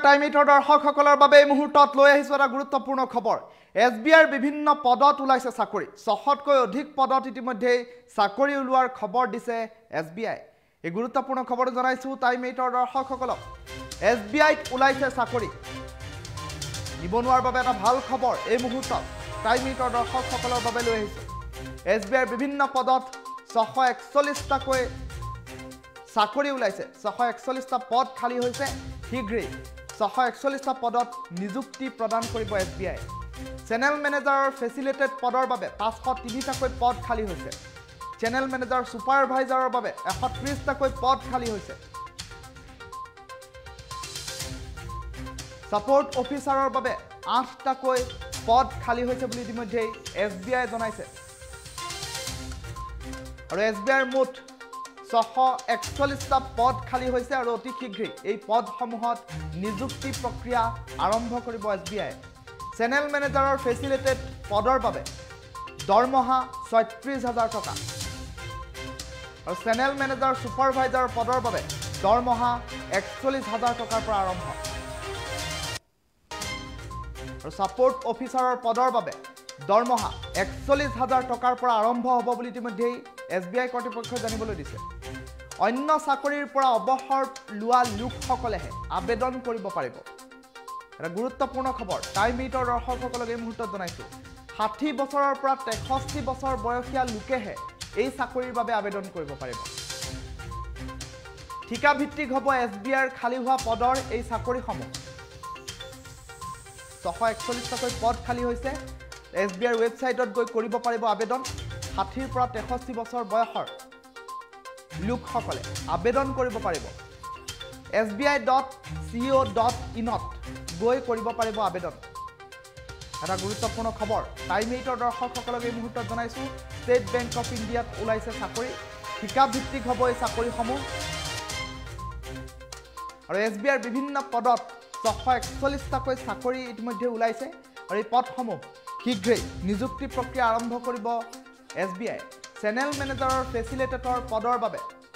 টাইমিটৰ দৰ্শকসকলৰ বাবে এই মুহূৰ্তত লৈ আহিছো এটা গুৰুত্বপূৰ্ণ খবৰ এছবিআইৰ বিভিন্ন পদত ওলাইছে চাকৰি 600তকৈ অধিক পদত ইতিমধ্যে চাকৰি ওলোৱাৰ খবৰ দিছে এছবিআই এই গুৰুত্বপূৰ্ণ খবৰটো জনাইছো টাইমিটৰ দৰ্শকসকলক এছবিআইত ওলাইছে চাকৰি নিবনুৱাৰ বাবে এটা ভাল খবৰ এই মুহূৰ্তত টাইমিটৰ দৰ্শকসকলৰ বাবে লৈ আহিছো এছবিআইৰ বিভিন্ন পদত 641টাকৈ চাকৰি ওলাইছে 641টা পদ খালি হৈছে শীঘ্ৰেই 641টা পদত নিযুক্তি প্ৰদান কৰিব এছবিআই চেনেল মেনেজাৰৰ ফেচিলিটেড পদৰ বাবে 503টাকৈ পদ খালি হৈছে চেনেল মেনেজাৰ সুপাৰভাইজাৰৰ বাবে 130টাকৈ পদ খালি হৈছে সাপোৰ্ট অফিচাৰৰ বাবে 8টাকৈ পদ খালি হৈছে বুলি ইতিমধ্যে এছবিআই জনাইছে আৰু এছবিআইৰ মুঠ 641টা পদ খালি হৈছে আৰু অতি শীঘ্ৰেই এই পদসমূহত নিযুক্তি প্ৰক্ৰিয়া আৰম্ভ কৰিব এছবিআই চেনেল মেনেজাৰৰ ফেচিলিটেড পদৰ বাবে দৰমহা ৩৬,০০০ টকা আৰু চেনেল মেনেজাৰ সুপাৰভাইজাৰ পদৰ বাবে দৰমহা ৪১,০০০ টকাৰ পৰা আৰম্ভ আৰু সাপোৰ্ট অফিচাৰৰ পদৰ বাবে দৰমহা ৪১,০০০ টকাৰ পৰা আৰম্ভ হ'ব বুলি ইতিমধ্যে এছবিআই কৰ্তৃপক্ষই জানিবলৈ দিছে অন্য চাকৰিৰ পৰা অৱসৰ লোৱা লোকসকলেহে আবেদন কৰিব পাৰিব এটা গুৰুত্বপূৰ্ণ খবৰ টাইমিটৰ দৰ্শকসকলক এই মুহূৰ্তত জনাইছো 60 বছৰৰ পৰা 63 বছৰ বয়সীয়া লোকেহে এই চাকৰিৰ বাবে আবেদন কৰিব পাৰিব ঠিকা ভিত্তিক হ'ব এছবিআইৰ খালি হোৱা পদৰ এই চাকৰিসমূহ 641টাকৈ পদ খালি হৈছে এছবিআইৰ ৱেবছাইটত গৈ কৰিব পাৰিব আবেদন 60 পৰা 63 বছৰ বয়সৰ লোকসকলে আবেদন কৰিব পাৰিব sbi.co.in ত গৈ কৰিব পাৰিব আবেদন এটা গুৰুত্বপূৰ্ণ খবৰ টাইমিটৰ দৰ্শকসকলক এই মুহূৰ্তত জনাইছো ষ্টেট বেংক অফ ইণ্ডিয়াত ওলাইছে চাকৰি ঠিকা ভিত্তিক হ'ব এই চাকৰিসমূহ আৰু এছবিআইৰ বিভিন্ন পদত 641টাকৈ চাকৰি ইতিমধ্যে ওলাইছে আৰু এই পদসমূহ শীঘ্ৰেই নিযুক্তি প্ৰক্ৰিয়া আৰম্ভ কৰিব এছবিআই চেনেল মেনেজাৰৰ ফেচিলিটেটৰ পদৰ বাবে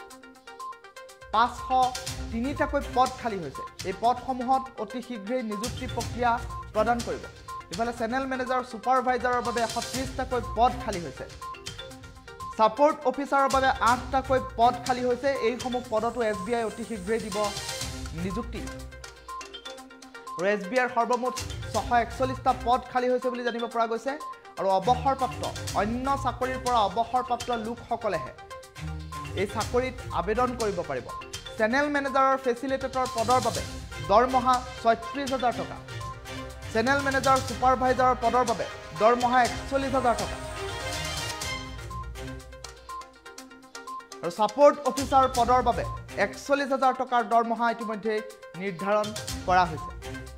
503টাকৈ পদ খালি হৈছে এই পদসমূহত অতি শীঘ্ৰেই নিযুক্তি প্ৰক্ৰিয়া প্ৰদান কৰিব ইফালে চেনেল মেনেজাৰ সুপাৰভাইজাৰৰ বাবে 130টাকৈ পদ খালি হৈছে সাপোৰ্ট অফিচাৰৰ বাবে 8টাকৈ পদ খালি হৈছে এইসমূহ পদতো এছবিআই অতি শীঘ্ৰেই দিব নিযুক্তি আৰু এছবিআইৰ সৰ্বমুঠ 641টা পদ খালি হৈছে বুলি জানিব পৰা গৈছে আৰু অৱসৰপ্ৰাপ্ত অন্য চাকৰিৰ পৰা অৱসৰপ্ৰাপ্ত লোকসকলেহে এই চাকৰিত আবেদন কৰিব পাৰিব চেনেল মেনেজাৰৰ ফেচিলিটেটৰ পদৰ বাবে দৰমহা ৩৬,০০০ টকা চেনেল মেনেজাৰ সুপাৰভাইজাৰৰ পদৰ বাবে দৰমহা ৪১,০০০ টকা আৰু সাপোৰ্ট অফিচাৰ পদৰ বাবে ৪১,০০০ টকাৰ দৰমহা ইতিমধ্যে নিৰ্ধাৰণ কৰা হৈছে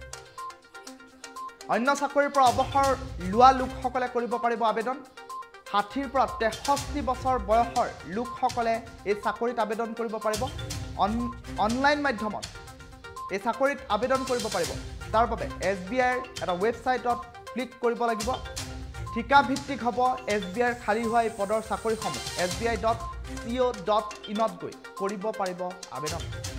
অন্য চাকৰিৰ পৰা অৱসৰ লোৱা লোকসকলে কৰিব পাৰিব আবেদন 60 পৰা 63 বছৰ বয়সৰ লোকসকলে এই চাকৰিত আবেদন কৰিব পাৰিব অনলাইন মাধ্যমত এই চাকৰিত আবেদন কৰিব পাৰিব তাৰ বাবে এছবিআইৰ এটা ৱেবছাইটত ক্লিক কৰিব লাগিব ঠিকা ভিত্তিক হ'ব এছবিআইৰ খালী হোৱা এই পদৰ চাকৰিসমূহ sbi.co.in ত গৈ কৰিব পাৰিব আবেদন